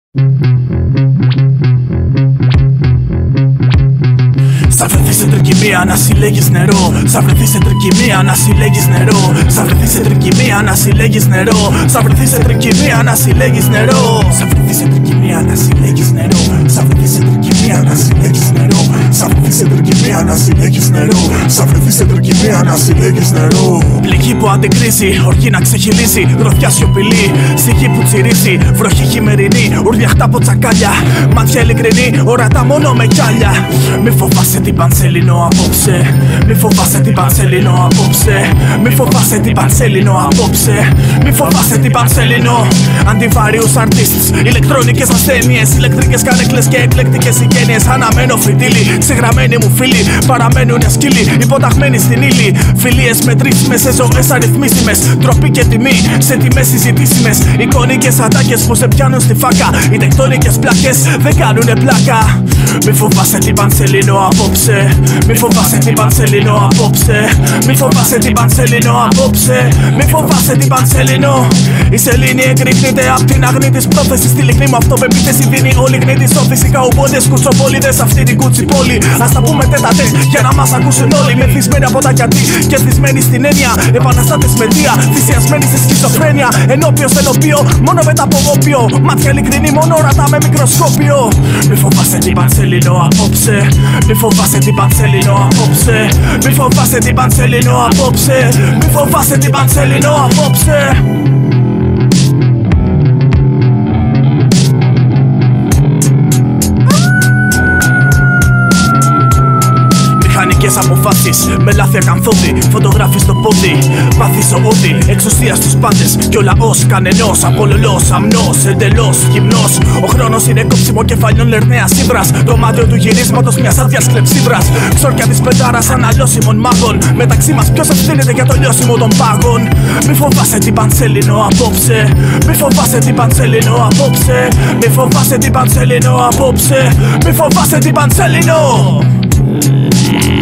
Θα βρεθείς σε τρικυμία να συλλέγεις νερό. Θα βρεθείς σε τρικυμία να συλλέγεις νερό. Θα βρεθείς σε τρικυμία να συλλέγεις νερό. Θα βρεθείς σε τρικυμία να συλλέγεις νερό. Θα βρεθείς σε τρικυμία να συλλέγεις νερό. Θα βρεθείς σε τρικυμία να συλλέγεις νερό. Θα βρεθείς σε τρικυμία να συλλέγεις νερό. Θα βρεθείς σε τρικυμία να συλλέγεις νερό. Πληγή που αντικρίζει, οργή να ξεχυλίζει. Γροθιά σιωπηλή, σιγή που τσιρίζει. Βροχή χειμερινή, ουρδιαχτά από τσακάλια. Μάτια ειλικρινή, ορατά μόνο με κιάλια. Μη φοβάσαι την Πανσελίνο απόψε. Μη φοβάσαι την Πανσελίνο απόψε. Μη φοβάσαι την Πανσελίνο απόψε. Μη φοβάσαι την Πανσελίνο. Αντιβάριους artists, ηλεκτρονικές ασθένειες, ηλεκτρικές καρέκλες και εκλεκτικές συγγένειες. Αναμένω φρυτίλι, ξεγραμμένοι μου φίλοι. Παραμένουνε σκύλοι, υποταγμένοι στην ύλη. Φιλίες μετρήσιμες σε ζωές αριθμίσιμες. Τροπή και τιμή σε τιμές συζητήσιμες. Εικονικές ατάκες που σε πιάνουν στη φάκα. Οι τεκτονικές πλάκες δεν κάνουνε πλάκα. Μη φοβάσαι την Πανσελίνο απόψε. Μη φοβάσαι την Πανσελίνο απόψε. Μη φοβάσαι την Πανσελίνο απόψε. Μη φοβάσαι την Πανσελίνο. Η σελήνη εκρήγνεται απ' την αγνή της πρόθεσης. Στη λιχνή μου αυτοπεποίθηση δίνει όλη γνή της όθηση. Καουμπόδες, κουτσοπόλιδες, αυτή την κούτσι πόλη. Ας τα πούμε τέτατε για να μας ακούσουν όλοι. Μεθυσμένοι από τα γιατί, κερδισμένοι στην έννοια. Επαναστάτες με βία, θυσιασμένοι σε σχιζοφρένεια. Ενώπιος ενωπίο, μόνο μετά από όπιο. Μάτια ειλικρινή, μόνο ορατά με μικροσκόπιο. Μη φοβάσαι την Πανσελίνο απόψε. Μη φοβάσαι την Πανσελίνο απόψε. Μη φοβάσαι την Πανσελίνο απόψε. Μη φοβάσαι την Πανσελίνο απόψε. Μηχανικές αποφάσεις με λάθη ακαθόδη. Φωτογράφοι στο πόδι, πάθη ζωώδη. Εξουσία στους πάντες κι ο λαός κανενός. Απολολός, αμνός, εντελώς γυμνός. Ο χρόνος είναι κόψιμο κεφαλιών λερναίας σύμπρας. Το μάτιο του γυρίσματος μιας άδειας κλεψίβρας. Ξόρκια της πεντάρας αναλώσιμων μάγων. Μεταξύ μας ποιος ευθύνεται για το λιώσιμο των πάγων. Μη φοβάσαι την Πανσελίνο απόψε. Μη φοβάσαι την Πανσελίνο απόψε. Μη φοβάσαι την Πανσελίνο απόψε. Μη φοβάσαι την Πανσελίνο.